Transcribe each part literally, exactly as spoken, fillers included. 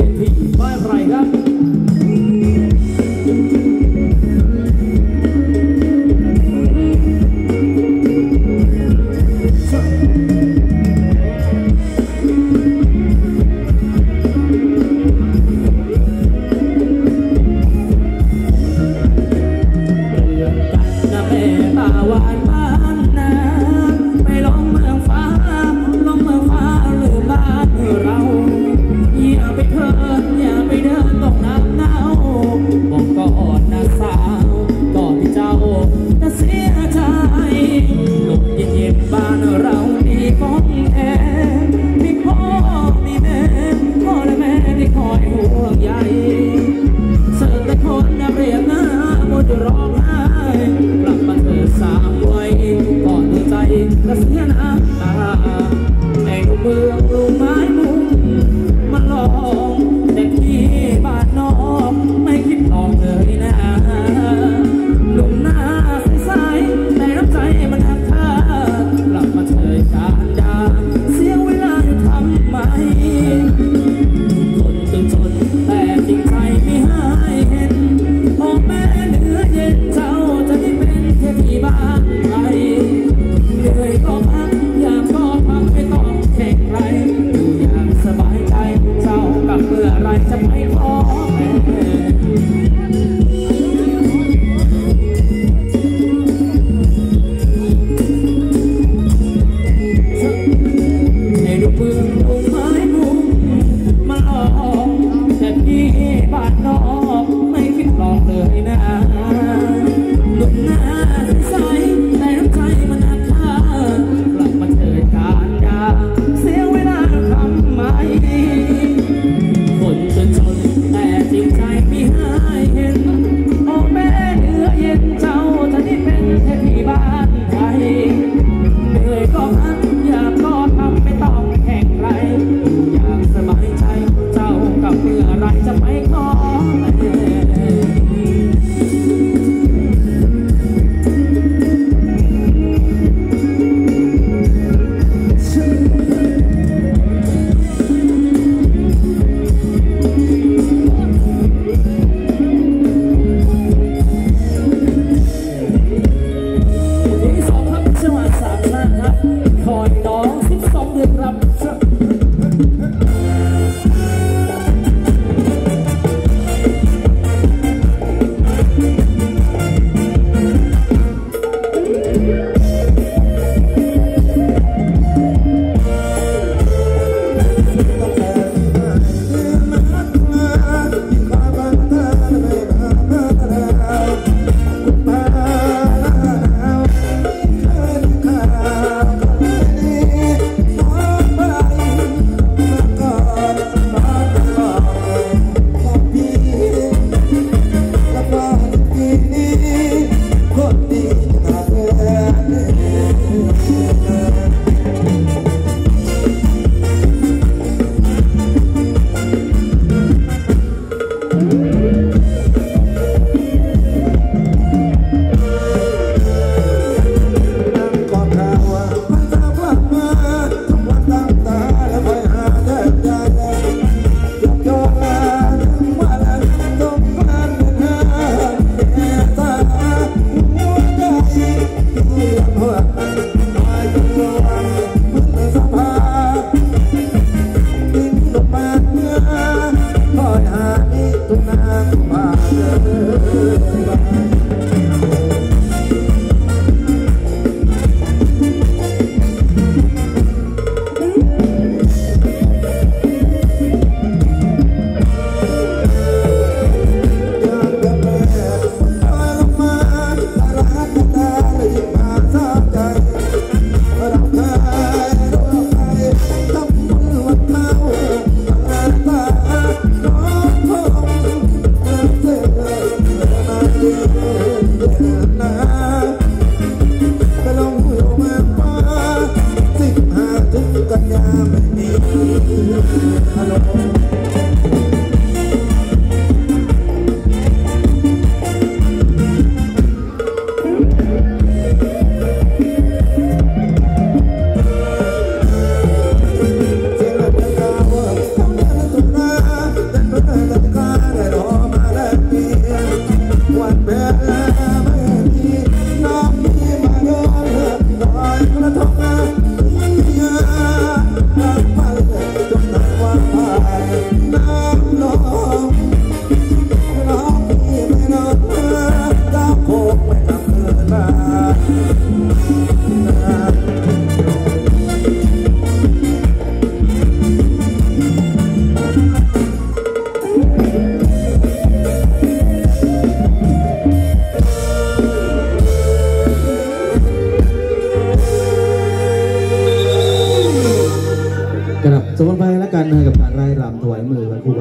ทีบ้านไรครับ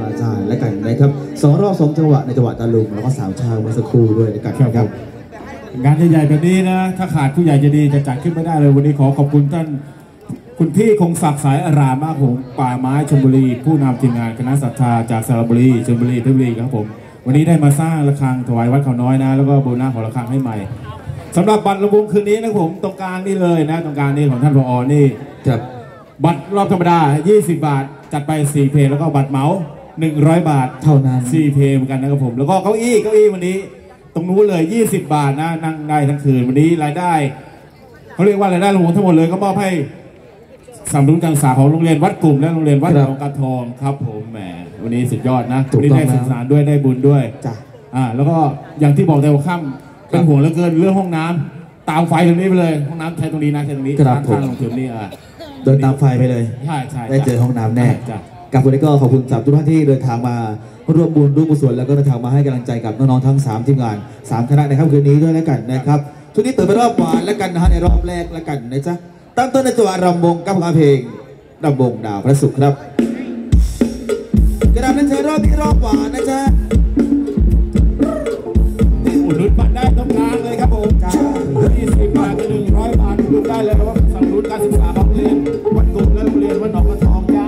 ใช่และกันนะครับสองรอบสองจังหวะในจังหวะตะลุงแล้วก็สาวชาวเมื่อสักครู่ด้วยในกันครับงานใหญ่ๆแบบนี้นะถ้าขาดผู้ใหญ่จะดีจะจัดขึ้นไม่ได้เลยวันนี้ขอขอบคุณท่านคุณพี่คงศักดิ์สายอารามมากผมป่าไม้ชลบุรีผู้นำทีมงานคณะศรัทธาจากสระบุรีชลบุรีเพชรบุรีครับผมวันนี้ได้มาสร้างระฆังถวายวัดเขาน้อยนะแล้วก็บูรณะของระฆังให้ใหม่สำหรับบัตรระบุคืนนี้นะผมตรงกลางนี่เลยนะตรงกลางนี่ของท่านผอ.นี่ครับบัตรรอบธรรมดายี่สิบบาทจัดไปสี่เพลงแล้วก็บัตรเหมาหนึ่งร้อยบาทเท่านั้นสี่เพลงเหมือนกันนะครับผมแล้วก็เก้าอี้เก้าอี้วันนี้ตรงนู้นเลยยี่สิบบาทนะนั่งได้ทั้งคืนวันนี้รายได้เขาเรียกว่ารายได้รวมทั้งหมดเลยก็มอบให้สำนักการศึกษาของโรงเรียนวัดกลุ่มและโรงเรียนวัดหนองกระทองครับผมแหมวันนี้สุดยอดนะวันนี้ได้ศึกษาด้วยได้บุญด้วยจ้ะอ่าแล้วก็อย่างที่บอกในหัวค่ำเป็นห่วงเหลือเกินเรื่องห้องน้ำตามไฟตรงนี้ไปเลยห้องน้ำใช้ตรงนี้นะใช้ตรงนี้ทางทางลงทุนนี่อ่ะเดินตามไฟไปเลยใช่ใช่ได้เจอห้องน้ำแน่กับวันนี้ก็ขอบคุณสำหรับทุกท่านที่เดินทางมาร่วมบุญร่วมกุศลแล้วก็เดินทางมาให้กำลังใจกับน้องๆทั้งสามทีมงานสามคณะในค่ำคืนนี้ด้วยแล้วกันนะครับทุกนี้เปิดไปรอบหวานแล้วกันนะฮะในรอบแรกแล้วกันนะจ๊ะตั้งต้นในจังหวะรำวงกับเพลงรำวงดาวพระศุกร์ครับกระดานนั้นใช้รอบนี้รอบหวานนะจ๊ะอุดหนุนบัตรได้ตรงกลางเลยครับผมยี่สิบบาทกับหนึ่งร้อยบาทอุดหนุนได้เลยครับสำหรับการศึกษาของโรงเรียนวัดกลุ่มและโรงเรียนวัดหนองกระทองจ้า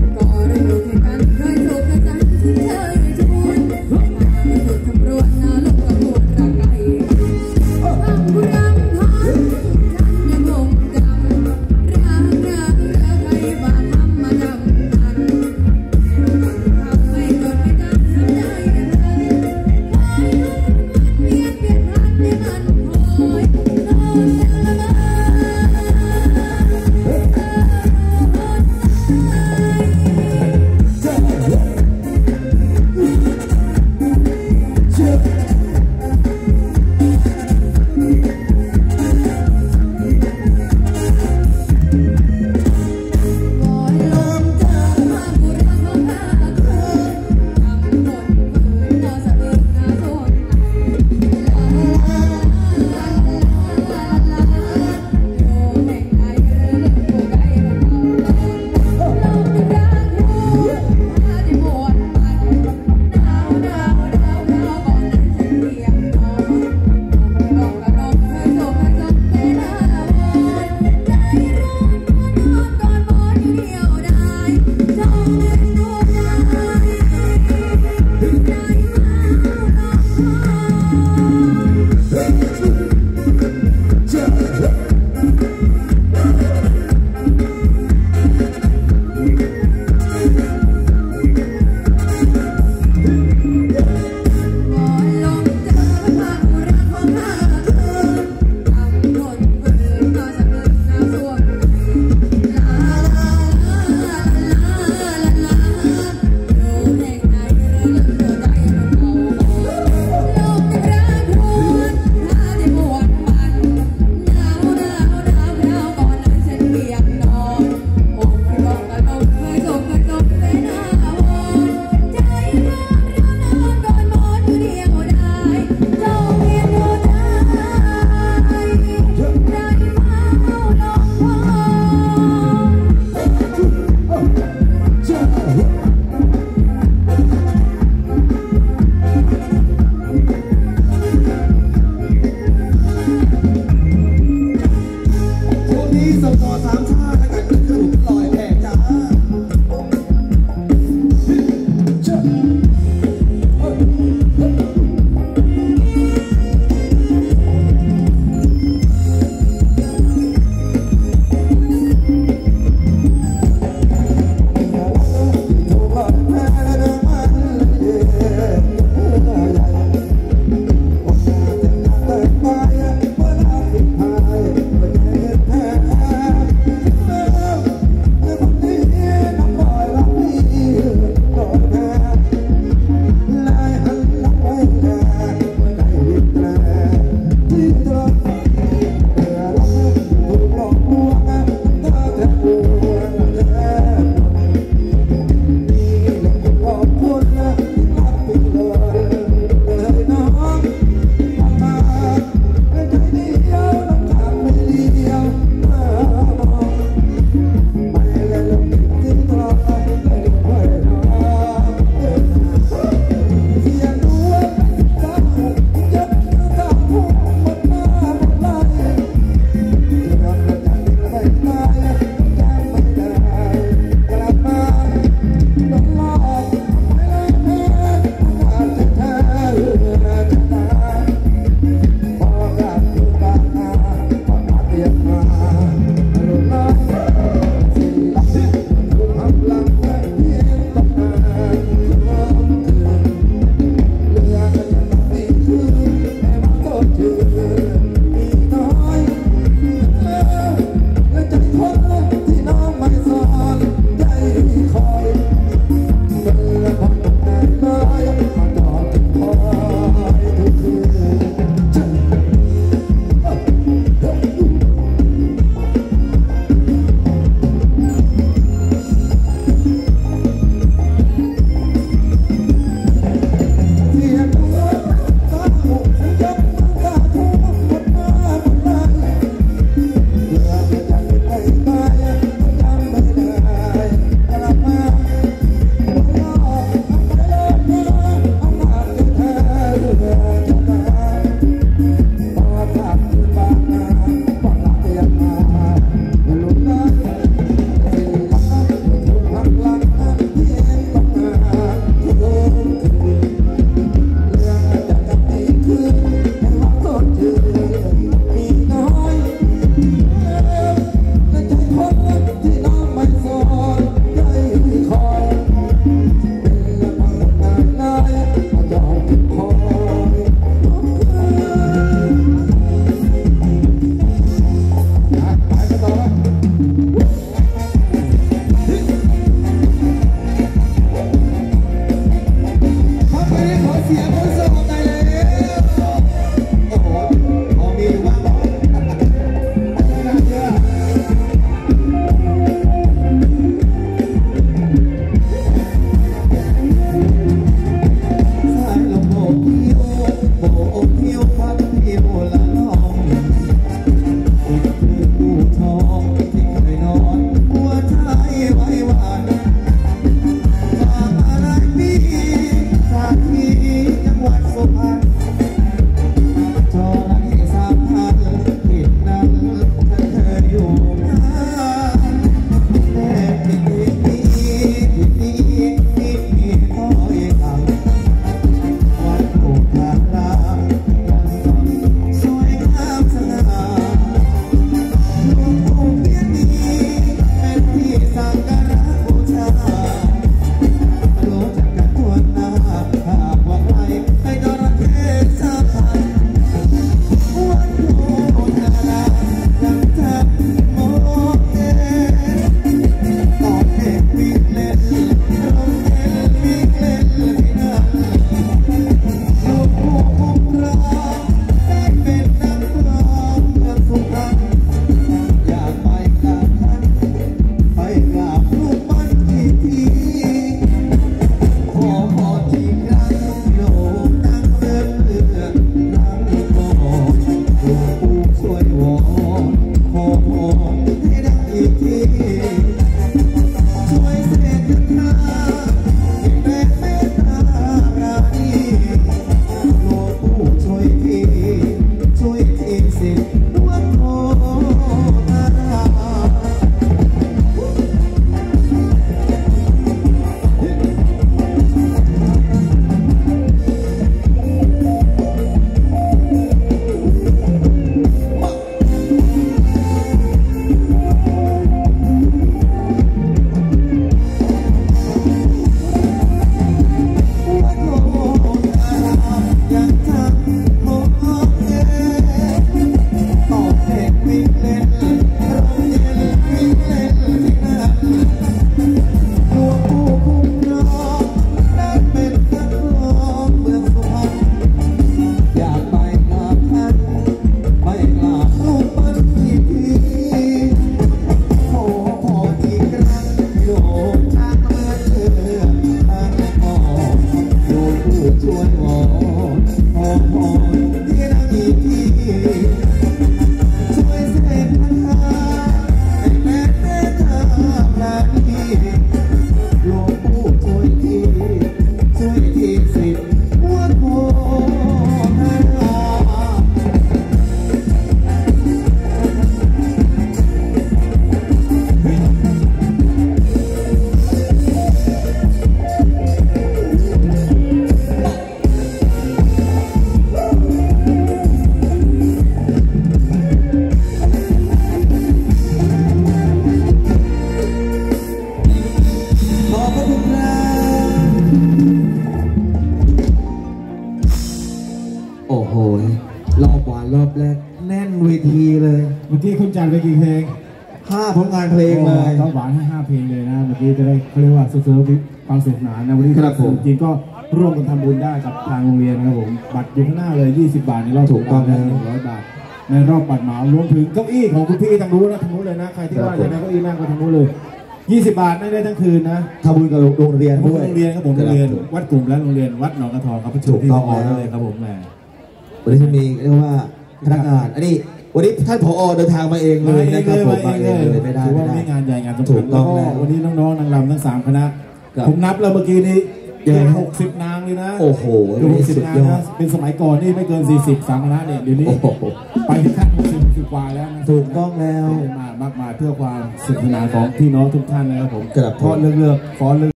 รอบแรกแน่นเวทีเลยเมื่อกี้คุณจัดไปกี่เพลงห้าผลงานเพลงเลยเขาหวานให้ห้าเพลงเลยนะเมื่อกี้จะได้เขาเรียกว่าเสริมความสนุกสนานนะวันนี้ครับผมจริงๆก็ร่วมกันทำบุญได้กับทางโรงเรียนนะครับผมบัตรอยู่ข้างหน้าเลยยี่สิบบาทในรอบถูกต้องหนึ่งร้อยบาทในรอบบัตรเหมารวมถึงเก้าอี้ของคุณพี่ทางนู้นนะทางนู้นเลยนะใครที่ว่าจะได้เก้าอี้นั่งก็ทางนู้นเลยยี่สิบบาทได้ได้ทั้งคืนนะทำบุญกับโรงเรียนผมด้วยโรงเรียนครับผมโรงเรียนวัดกลุ่มและโรงเรียนวัดหนองกระทองครับถูกต้องที่แล้วได้เลยครับผมแหมวันนี้จะมีเรียกว่าพนักงานอันนี้วันนี้ท่านผอเดินทางมาเองเลยนะครับผมมาเองเลยไม่ได้ถือไม่ว่าได้มีงานใหญ่งานสำถูคัญกต้องแล้วก็แล้ววันนี้น้องๆนางรำทั้งสามคณะครับผมนับแล้วเมื่อกี้นี้เยอะหกสิบนางเลยนะโอ้โหเกือบหกสิบสุดนางยอนะดเป็นสมัยก่อนนี่ไม่เกินสี่สิบสามคณะเนี่ยเดี๋ยวนี้โอ้โหไปถึงขั้นหกสิบสิบกว่าแล้วนะถูกต้องแล้วมามากมายเพื่อความสนุกสนานของพี่น้องทุกท่านนะครับผมครับผมเพราะเลือกๆขอเลือก